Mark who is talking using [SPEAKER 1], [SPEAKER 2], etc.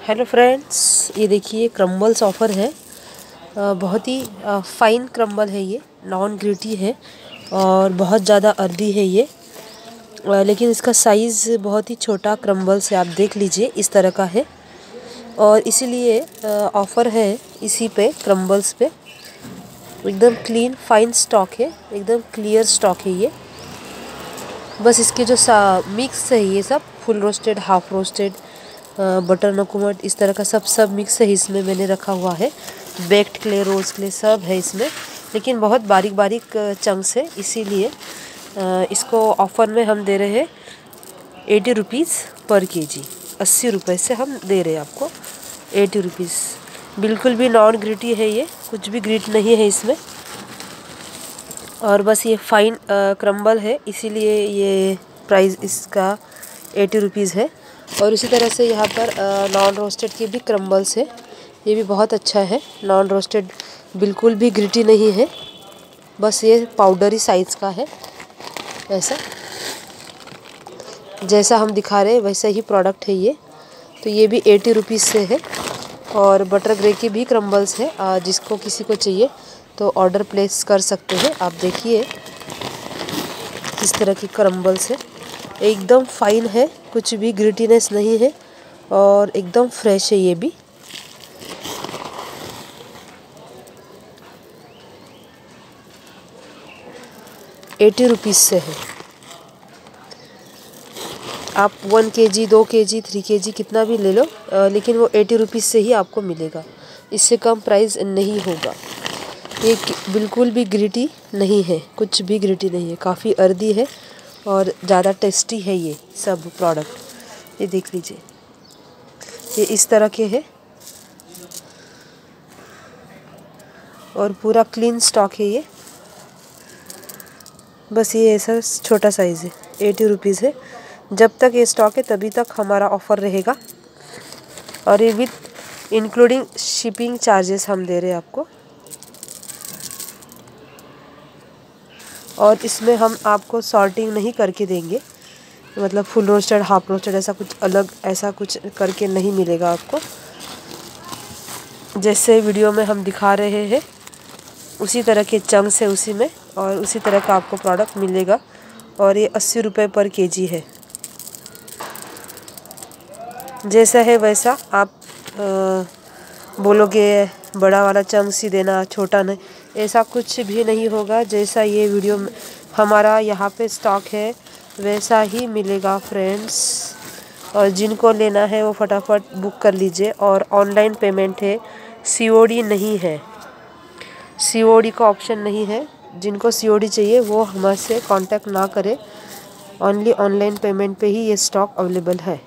[SPEAKER 1] Hello friends, ये देखिए crumbles offer है। बहुत ही फ़ाइन क्रम्बल है ये, नॉन ग्रिटी है और बहुत ज़्यादा अर्दी है ये। लेकिन इसका साइज़ बहुत ही छोटा क्रम्बल्स है, आप देख लीजिए इस तरह का है। और इसीलिए ऑफ़र है इसी पे क्रम्बल्स पे। एकदम क्लीन फ़ाइन स्टॉक है, एकदम क्लियर स्टॉक है ये। बस इसके जो मिक्स है ये सब full roasted, half roasted, butter नकुमट, इस तरह का सब मिक्स है इसमें मैंने रखा हुआ है। बेक्ड क्ले, रोज़ क्ले सब है इसमें, लेकिन बहुत बारीक बारीक चंक्स है, इसीलिए इसको ऑफ़र में हम दे रहे हैं 80 रुपीज़ पर केजी। 80 रुपये से हम दे रहे हैं आपको 80 रुपीज़। बिल्कुल भी नॉन ग्रिटी है ये, कुछ भी ग्रिट नहीं है इसमें। और बस ये फ़ाइन क्रम्बल है, इसीलिए ये प्राइस इसका 80 रुपीज़ है। और इसी तरह से यहाँ पर नॉन रोस्टेड के भी क्रम्बल्स है, ये भी बहुत अच्छा है। नॉन रोस्टेड बिल्कुल भी ग्रिटी नहीं है, बस ये पाउडरी साइज़ का है। ऐसा जैसा हम दिखा रहे हैं वैसा ही प्रोडक्ट है ये। तो ये भी 80 रुपीज़ से है। और बटर ग्रे के भी क्रम्बल्स है, जिसको किसी को चाहिए तो ऑर्डर प्लेस कर सकते हैं। आप देखिए इस तरह की क्रम्बल्स है, एकदम फ़ाइन है, कुछ भी ग्रिटीनेस नहीं है और एकदम फ्रेश है ये भी। ₹80 से है। आप 1 केजी, 2 केजी, 3 केजी कितना भी ले लो, लेकिन वो 80 रुपीज़ से ही आपको मिलेगा, इससे कम प्राइस नहीं होगा। ये बिल्कुल भी ग्रिटी नहीं है, कुछ भी ग्रिटी नहीं है, काफ़ी अर्दी है और ज़्यादा टेस्टी है ये सब प्रोडक्ट। ये देख लीजिए, ये इस तरह के है और पूरा क्लीन स्टॉक है ये। बस ये ऐसा छोटा साइज़ है, 80 रुपीज़ है। जब तक ये स्टॉक है तभी तक हमारा ऑफ़र रहेगा। और ये विथ इंक्लूडिंग शिपिंग चार्जेस हम दे रहे हैं आपको। और इसमें हम आपको सॉर्टिंग नहीं करके देंगे, मतलब फुल रोस्टेड, हाफ रोस्टेड, ऐसा कुछ अलग ऐसा कुछ करके नहीं मिलेगा आपको। जैसे वीडियो में हम दिखा रहे हैं उसी तरह के चंक्स है उसी में, और उसी तरह का आपको प्रोडक्ट मिलेगा। और ये 80 रुपये पर केजी है। जैसा है वैसा आप बोलोगे बड़ा वाला चंक्स ही देना, छोटा नहीं, ऐसा कुछ भी नहीं होगा। जैसा ये वीडियो में हमारा यहाँ पे स्टॉक है वैसा ही मिलेगा फ्रेंड्स। और जिनको लेना है वो फटाफट बुक कर लीजिए। और ऑनलाइन पेमेंट है, COD नहीं है, COD का ऑप्शन नहीं है। जिनको COD चाहिए वो हमसे कांटेक्ट ना करें, ओनली ऑनलाइन पेमेंट पे ही ये स्टॉक अवेलेबल है।